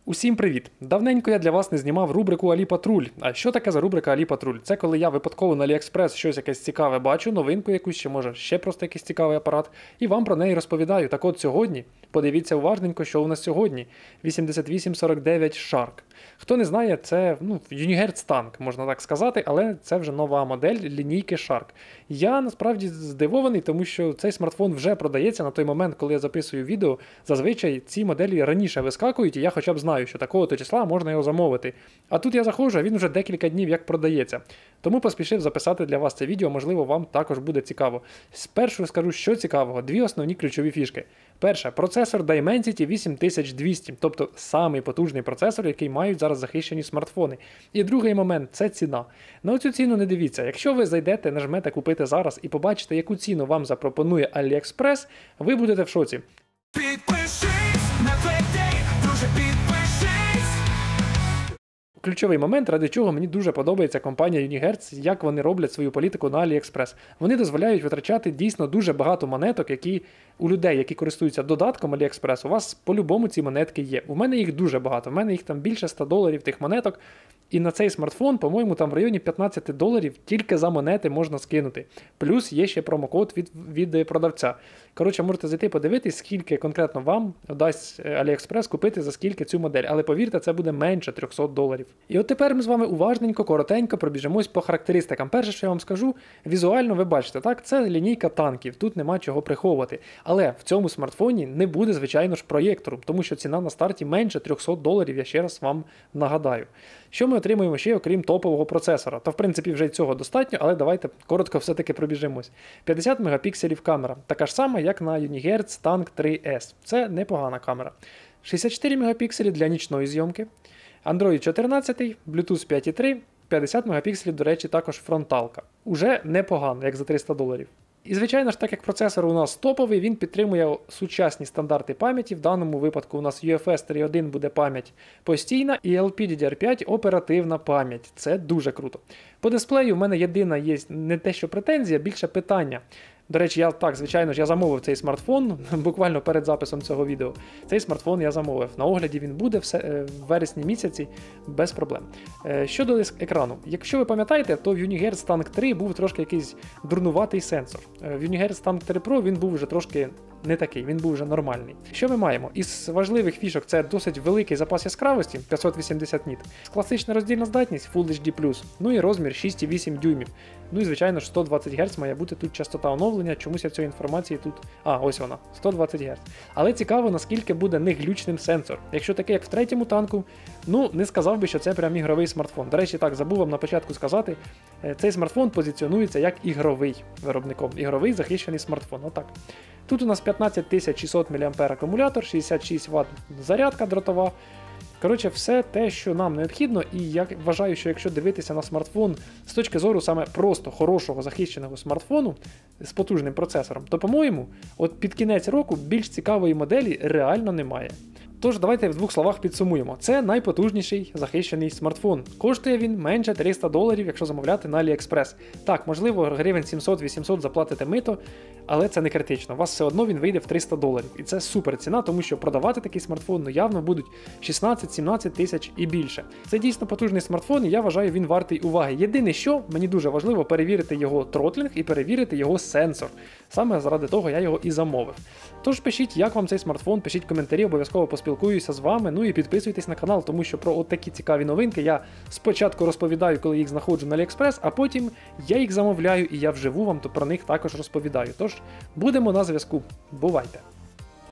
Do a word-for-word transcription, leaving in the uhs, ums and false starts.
Усім привіт! Давненько я для вас не знімав рубрику Алі Патруль. А що таке за рубрика Алі Патруль? Це коли я випадково на AliExpress щось якесь цікаве бачу, новинку якусь, чи може ще просто якийсь цікавий апарат, і вам про неї розповідаю. Так от сьогодні, подивіться уважненько, що у нас сьогодні. вісімдесят вісім сорок дев'ять Shark. Хто не знає, це ну, Unihertz танк, можна так сказати, але це вже нова модель лінійки Shark. Я насправді здивований, тому що цей смартфон вже продається на той момент, коли я записую відео. Зазвичай ці моделі раніше вискакують, і я хоча б знаю, що такого-то числа можна його замовити. А тут я заходжу, а він вже декілька днів як продається. Тому поспішив записати для вас це відео, можливо, вам також буде цікаво. Спершу скажу, що цікавого. Дві основні ключові фішки. Перша, процесор Dimensity вісім тисяч двісті, тобто самий потужний процесор, який мають зараз захищені смартфони. І другий момент – це ціна. На оцю ціну не дивіться. Якщо ви зайдете, нажмете «Купити зараз» і побачите, яку ціну вам запропонує AliExpress, ви будете в шоці. Підпишись на Фейдей, дуже підпишись. Ключовий момент, ради чого мені дуже подобається компанія Unihertz, як вони роблять свою політику на AliExpress. Вони дозволяють витрачати дійсно дуже багато монеток, які у людей, які користуються додатком AliExpress, у вас по-любому ці монетки є. У мене їх дуже багато, у мене їх там більше ста доларів тих монеток. І на цей смартфон, по-моєму, там в районі п'ятнадцять доларів тільки за монети можна скинути. Плюс є ще промокод від, від продавця. Коротше, можете зайти подивитись, скільки конкретно вам дасть AliExpress купити за скільки цю модель. Але повірте, це буде менше триста доларів. І от тепер ми з вами уважненько, коротенько пробіжимось по характеристикам. Перше, що я вам скажу, візуально ви бачите, так, це лінійка танків, тут нема чого приховувати. Але в цьому смартфоні не буде, звичайно ж, проєктору, тому що ціна на старті менше триста доларів, я ще раз вам нагадаю. Що ми отримуємо ще, окрім топового процесора? Та, в принципі, вже й цього достатньо, але давайте коротко все-таки пробіжимось. п'ятдесят мегапікселів камера, така ж сама, як на Unihertz Tank три ес. Це непогана камера. шістдесят чотири мегапікселі для нічної зйомки. Android чотирнадцять, Bluetooth п'ять і три, п'ятдесят мегапікселів, до речі, також фронталка. Уже непогано, як за триста доларів. І, звичайно ж, так як процесор у нас топовий, він підтримує сучасні стандарти пам'яті. В даному випадку у нас ю еф ес три точка один буде пам'ять постійна і ел пі ді ді ар п'ять оперативна пам'ять. Це дуже круто. По дисплею в мене єдина є не те, що претензія, більше питання. До речі, я так, звичайно ж, я замовив цей смартфон, буквально перед записом цього відео. Цей смартфон я замовив. На огляді він буде в вересні місяці без проблем. Щодо екрану. Якщо ви пам'ятаєте, то в Unihertz Tank три був трошки якийсь дурнуватий сенсор. В Unihertz Tank три Pro він був вже трошки не такий, він був вже нормальний. Що ми маємо? Із важливих фішок це досить великий запас яскравості, п'ятсот вісімдесят ніт, класична роздільна здатність Full ейч ді плюс, ну і розмір шість і вісім дюймів. Ну і звичайно ж сто двадцять герц має бути тут частота оновлення, чомусь я цієї інформації тут... А, ось вона, сто двадцять герц. Але цікаво, наскільки буде неглючним сенсор. Якщо таке, як в третьому танку, ну не сказав би, що це прям ігровий смартфон. До речі, так, забув вам на початку сказати, цей смартфон позиціонується як ігровий виробником. Ігровий захищений смартфон, отак. Тут у нас п'ятнадцять тисяч шістсот міліампер акумулятор, шістдесят шість ватт зарядка дротова. Коротше, все те, що нам необхідно, і я вважаю, що якщо дивитися на смартфон з точки зору саме просто хорошого захищеного смартфону з потужним процесором, то, по-моєму, от під кінець року більш цікавої моделі реально немає. Тож, давайте в двох словах підсумуємо. Це найпотужніший захищений смартфон. Коштує він менше триста доларів, якщо замовляти на AliExpress. Так, можливо, гривень сімсот-вісімсот заплатите мито, але це не критично. У вас все одно він вийде в триста доларів. І це супер ціна, тому що продавати такий смартфон ну, явно будуть шістнадцять-сімнадцять тисяч і більше. Це дійсно потужний смартфон, і я вважаю, він вартий уваги. Єдине, що мені дуже важливо перевірити його тротлінг і перевірити його сенсор. Саме заради того я його і замовив. Тож пишіть, як вам цей смартфон, пишіть коментарі, обов'язково поспілкуюся з вами, ну і підписуйтесь на канал, тому що про от такі цікаві новинки я спочатку розповідаю, коли їх знаходжу на AliExpress, а потім я їх замовляю і я вживу вам то про них також розповідаю. Тож будемо на зв'язку. Бувайте!